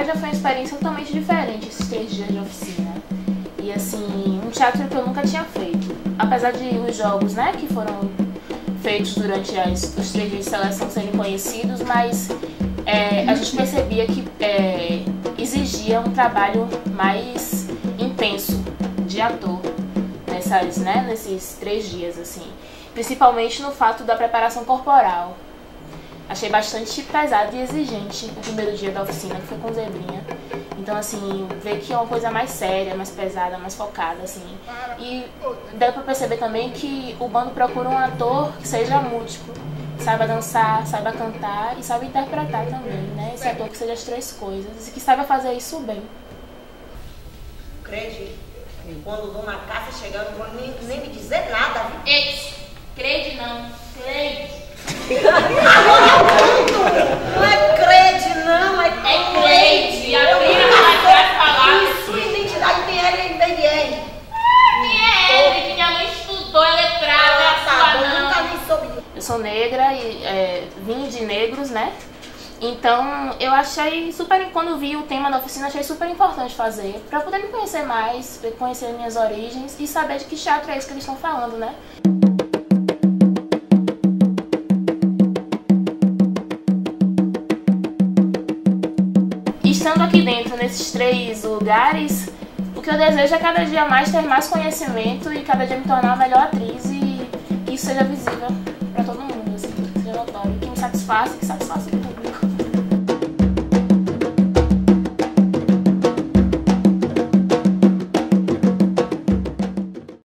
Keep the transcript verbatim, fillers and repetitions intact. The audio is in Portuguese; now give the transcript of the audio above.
verdade foi uma experiência totalmente diferente esses três dias de oficina. E assim, um teatro que eu nunca tinha feito. Apesar de os jogos, né, que foram feitos durante as, os três dias de seleção serem conhecidos, mas é, a gente percebia que é, exigia um trabalho mais intenso de ator nessas, né, nesses três dias, assim. Principalmente no fato da preparação corporal. Achei bastante pesado e exigente o primeiro dia da oficina, que foi com Zebrinha. Então, assim, ver que é uma coisa mais séria, mais pesada, mais focada, assim. E deu pra perceber também que o bando procura um ator que seja múltiplo, que saiba dançar, saiba cantar e saiba interpretar também, né? Esse ator que seja as três coisas e que saiba fazer isso bem. Crede, quando Dona Cássia chegar, eu não vou nem, nem me dizer nada, viu? Ei, crede não, crede. Não é crede, não, é É crede. A prima vai falar. E sua identidade tem L em vez de L. Quem é L? Que minha mãe estudou, ela é prata, Ah, tá, sua eu não. nunca nem soube. Eu sou negra e é, vim de negros, né? Então eu achei super, quando vi o tema da oficina, achei super importante fazer, pra poder me conhecer mais, conhecer minhas origens e saber de que teatro é esse que eles estão falando, né? Estando aqui dentro, nesses três lugares, o que eu desejo é cada dia mais ter mais conhecimento e cada dia me tornar uma melhor atriz e que isso seja visível pra todo mundo, assim, que seja notório, que me satisfaça e que satisfaça